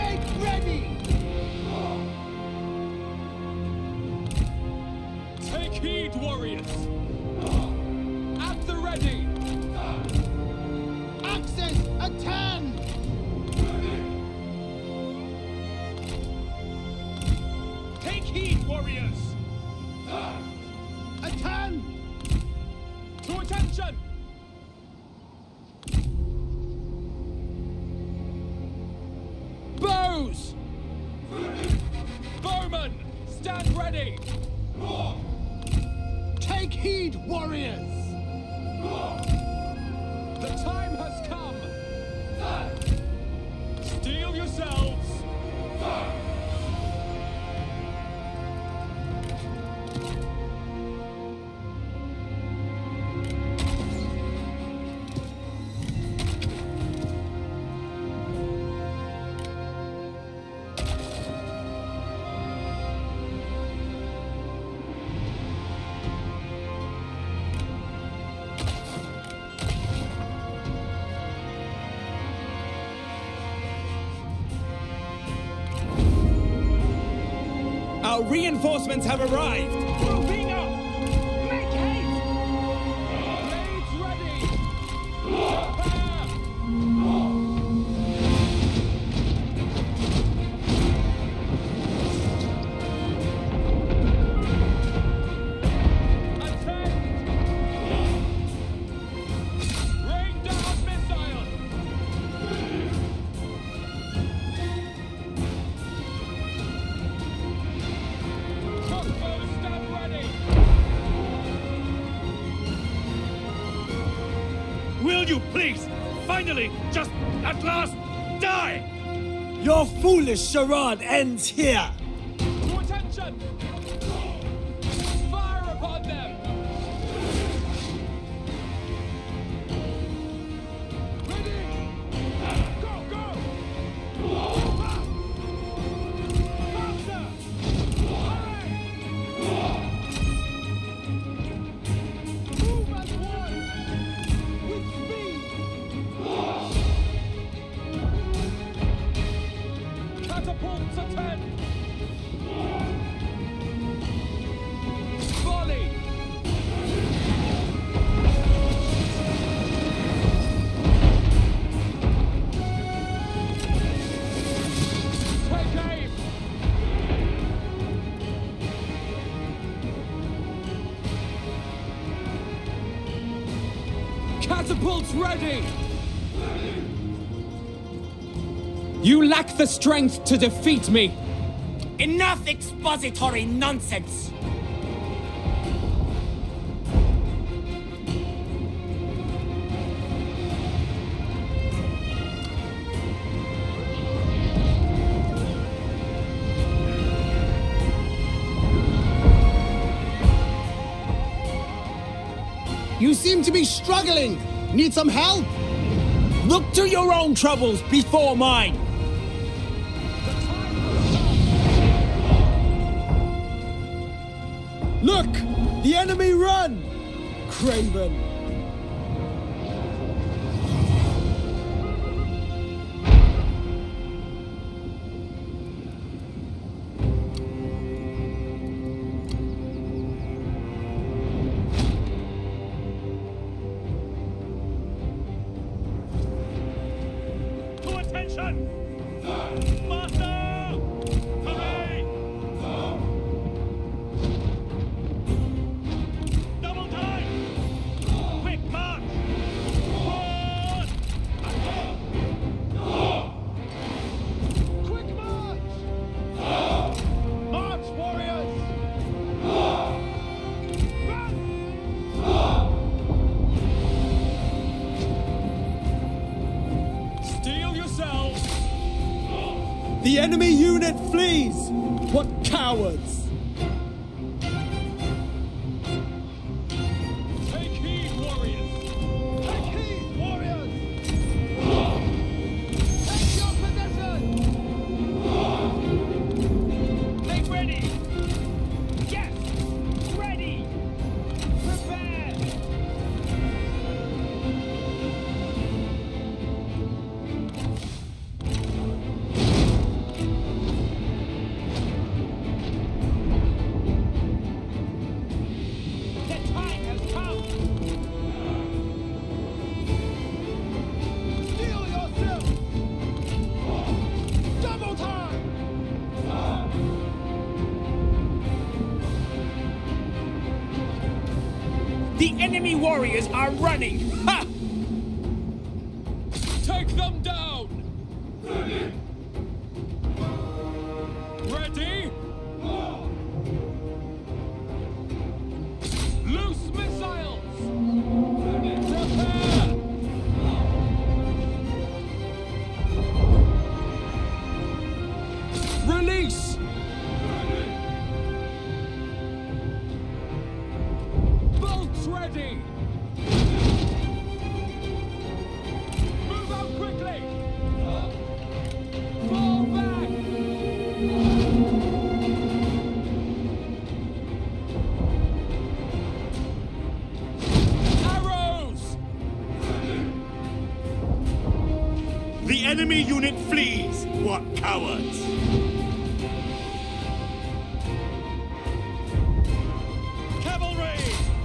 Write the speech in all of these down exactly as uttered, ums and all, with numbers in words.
Make ready! Take heed, warriors! At the ready! Axes, attend! Take heed, warriors! Attend! To attention! Bows! Bowmen, stand ready! Take heed, warriors! The time has come! Steel yourselves! Our reinforcements have arrived! Moving up! Make haste! Blades ready! Prepare! Attend! Rain down missile! Crossbows stand ready! Will you please, finally, just at last, die? Your foolish charade ends here! To attention! Fire upon them! Ready! Go, go! Faster! Hurry! Move as one! With speed! Catapults attend! Volley! Take aim! Catapults ready! You lack the strength to defeat me! Enough expository nonsense! You seem to be struggling! Need some help? Look to your own troubles before mine! Look! The enemy run! Craven! To attention! Master! Hurry! Double time! Quick march! Forward! Quick march! March, warriors! Run! Steel yourselves! The enemy unit flees! What cowards! Take heed, warriors! Take heed, warriors! Take your position! Make ready! Yes! Ready! Prepare! warriors are running! Ha! Take them down! Ready? Ready? Loose missiles! Prepare! Release! Bolts ready! Move out quickly! Fall back! Arrows! The enemy unit flees! What cowards! Cavalry!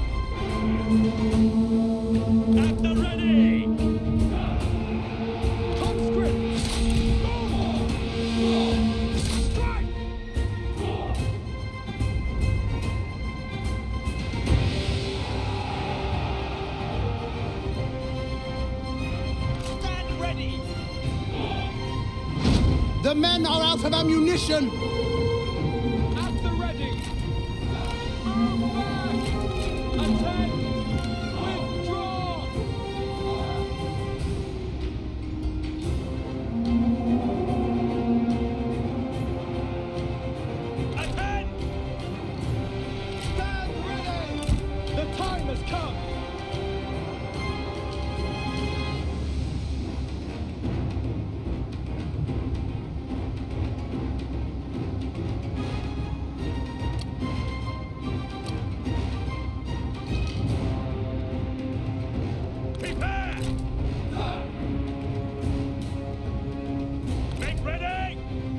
At the ready! Conscripts! Strike! Stand ready! The men are out of ammunition! At the ready! Move back! Attack! Withdraw! Ahead! Stand ready! The time has come! Prepare! Make ready!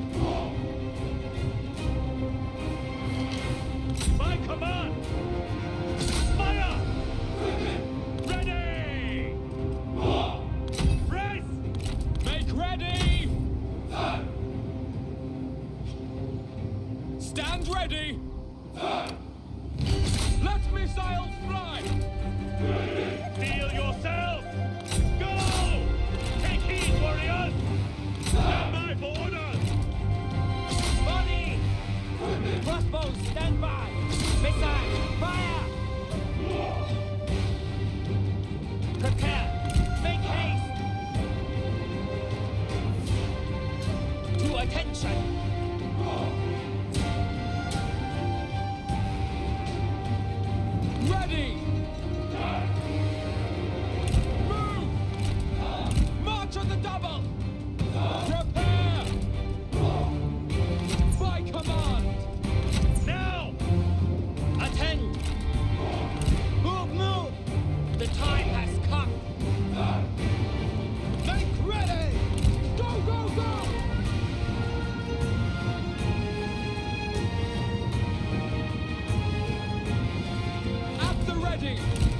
By command! Fire! Ready! Press! Make ready! Stand ready! Let missiles fly! Feel yourself! Go! Take heed, warriors! Stand by for orders! Body! Crossbows, stand by! Missile, fire! Prepare! Make haste! To attention! Ready! Move! March on the double! Prepare! By command! Now! Attend! Move, move! The time has come! Make ready! Go, go, go! At the ready!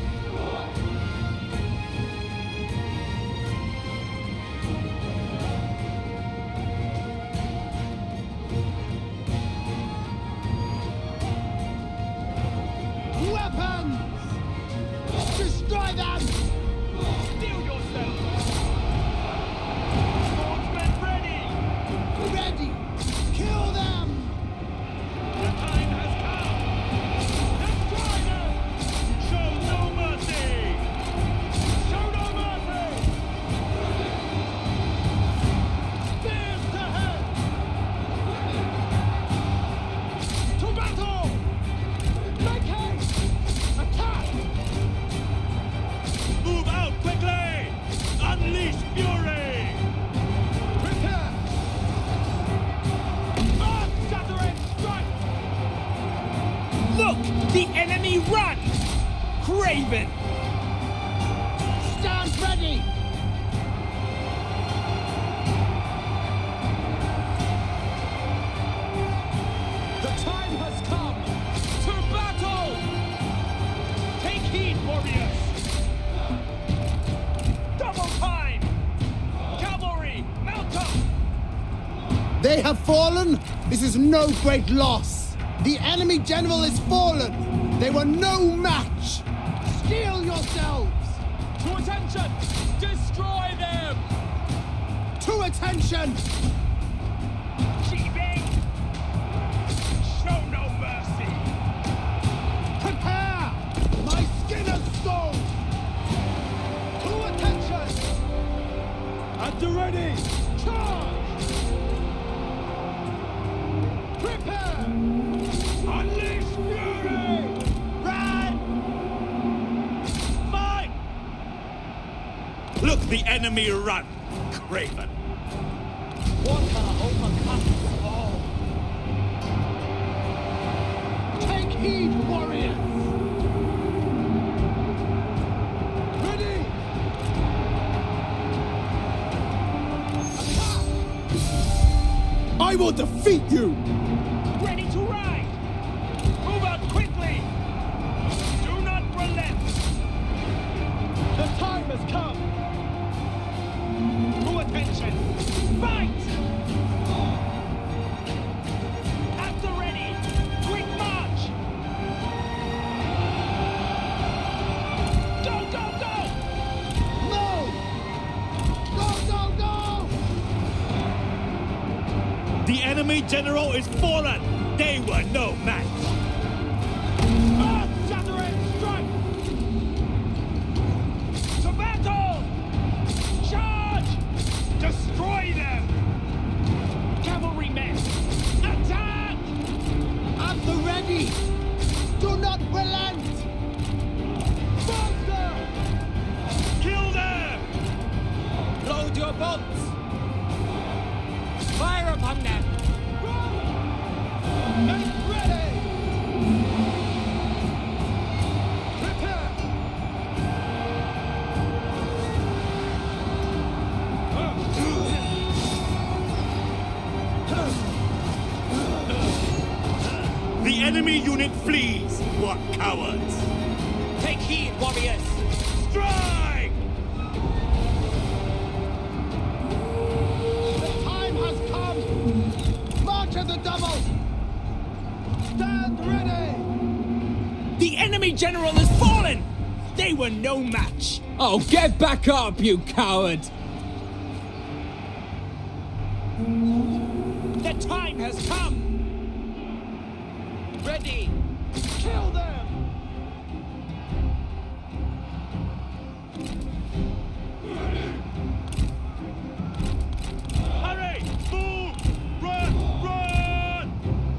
Weapons! Destroy them! Steel yourself! Swordsmen ready! Ready! Kill them! The time has come! Destroy them! Show no mercy! Show no mercy! Spears to head! To battle! Make haste! Attack! Move out quickly! Unleash fury! Prepare! Earth-shattering strike! Look! The enemy run! Craven! Stand ready! The time has come! To battle! Take heed, warriors! Double time! Cavalry, mount up! They have fallen? This is no great loss. The enemy general is fallen. They were no match. Steel yourselves! Attention! Destroy them! To attention! Cheating! Show no mercy! Prepare! My skin of stone! To attention! At the ready! Charge! Prepare! Unleash fury! Run! Fight! Look the enemy run, craven! Water overcomes all. Take heed, warriors! Ready! Attack! I will defeat you! Ready to ride! Move out quickly! Do not relent! The time has come! To attention! Fight! At the ready! Quick march! Go, go, go! No! Go, go, go! The enemy general is fallen! They were no match! Earth-shattering strike! To battle! Charge! Destroy them! Cavalrymen! Attack! At the ready! Do not relent! Monster! Kill them! Load your bolts! Fire upon them! Get ready! Prepare! The enemy unit flees! What cowards! Take heed, warriors! Strike! The time has come! March at the double! Stand ready! The enemy general has fallen! They were no match! Oh, get back up, you coward! The time has come! Ready! Kill them! Hurry! Move! Run! Run!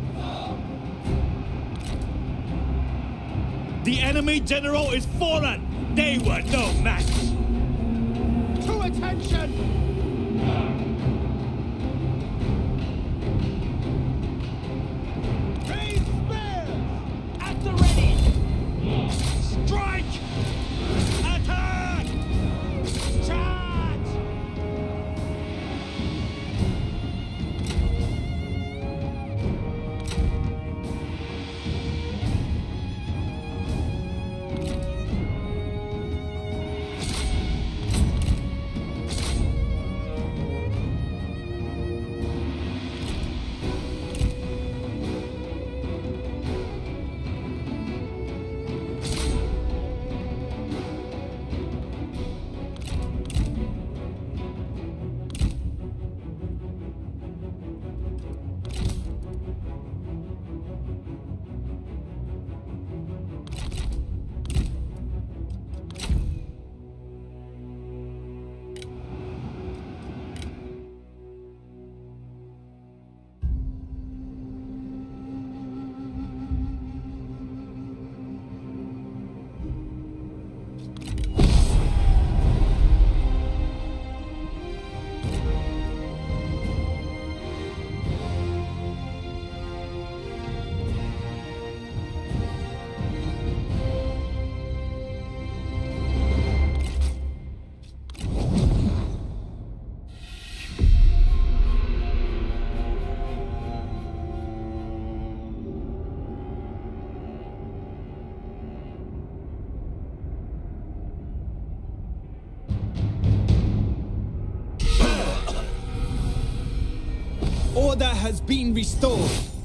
The enemy general is fallen! They were no match! To attention! Raise spears! At the ready! Strike! Attack! Charge! Order has been restored.